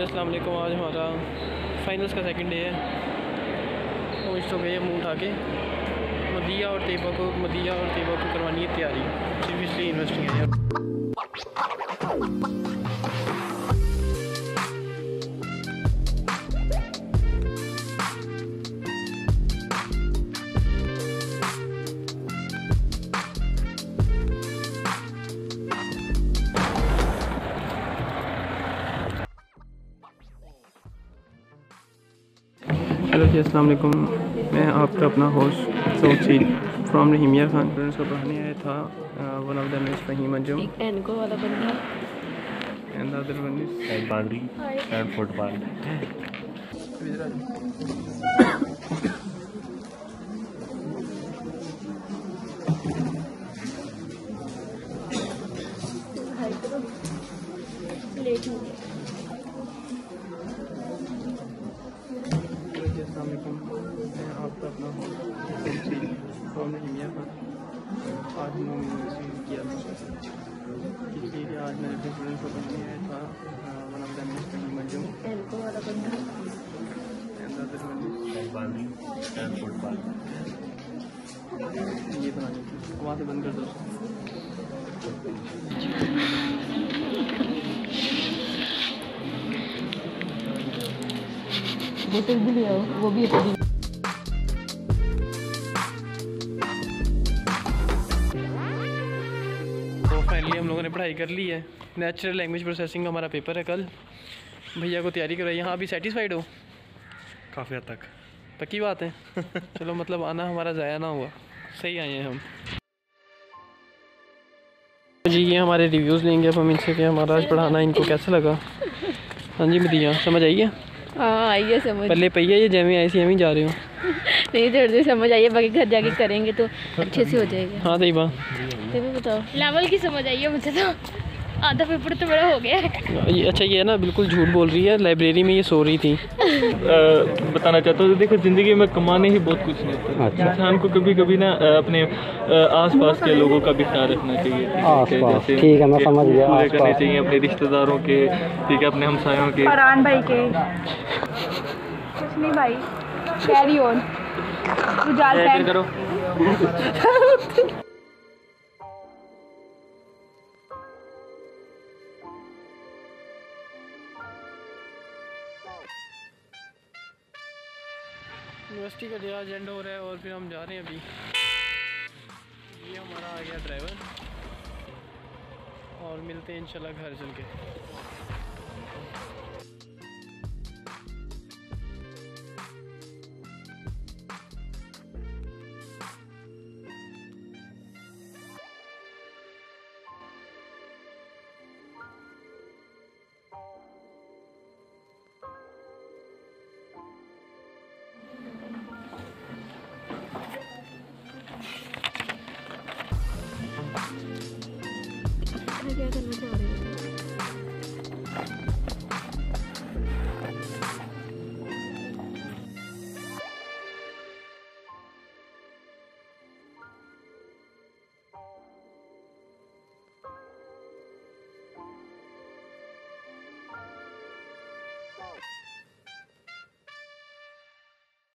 अस्सलाम वालेकुम। आज हमारा फाइनल्स का सेकंड डे है। तो इस तो गए मुँह उठा के मदिया और तैयबा को करवानी है तैयारी। सिर्फ इसलिए यूनिवर्सिटी है यार। हेलो जी, अस्सलाम वालेकुम। मैं आपका अपना host Saud from Rahimiya Khan. Students को पढ़ाने आया था। One of them is Faheem Anjum, एक एनको वाला बंदा and other one is boundary and football. Late हो गया। मैं आपका अपना होस्ट फ्रॉम रहीमिया खान। आज यूनिवर्सिटी किया था, इसलिए आज मैंने अपने स्टूडेंट्स को पढ़ाने आया था। One of them is Faheem Anjum, एनको वाला बंदा and other one is boundary and football. ये बनानी थी, वहाँ से बंद कर दो। बोतल भी ले आओ, वो भी अपनी। तो फाइनली हम लोगों ने पढ़ाई कर ली है। नेचुरल लैंग्वेज प्रोसेसिंग का हमारा पेपर है कल। भैया को तैयारी कराई। यहाँ अभी सेटिस्फाइड हो? काफ़ी हद तक। पक्की बात है। चलो, मतलब आना हमारा ज़ाया ना हुआ, सही आए हैं हम। जी, ये हमारे रिव्यूज़ लेंगे अब हम इनसे कि हमारा आज पढ़ाना इनको कैसा लगा। हाँ जी मदिया, समझ आई है? हाँ आइए समझ। पहले पहिए ये जैमें आई सी एम ही जा रहे हो? नहीं थोड़ी देर समझ आइए, बाकी घर जाके करेंगे तो अच्छे से हो जाएगा। हाँ तैयबा, तुम्हें बताओ। लेवल की समझ आइए मुझे तो, आधा पेपर तो मेरा हो गया है। ये अच्छा ये है ना, बिल्कुल झूठ बोल रही है। लाइब्रेरी में ये सो रही थी। बताना चाहता हूँ, देखो ज़िंदगी में कमाने ही बहुत कुछ नहीं होता। अच्छा। इंसान को कभी कभी ना अपने आसपास के लोगों का भी ख्याल रखना चाहिए। जैसे ठीक है, मैं समझ गया। पूरे करने चाहिए अपने रिश्तेदारों के, ठीक है, अपने हमसायों के। फरहान भाई के कुछ नहीं भाई, कैरी ऑन। तू जाल पैक करो। यूनिवर्सिटी का डे आज एंड हो रहा है और फिर हम जा रहे हैं अभी। ये हमारा आ गया ड्राइवर और मिलते हैं इंशाल्लाह घर चल के। क्या करना चाह रहे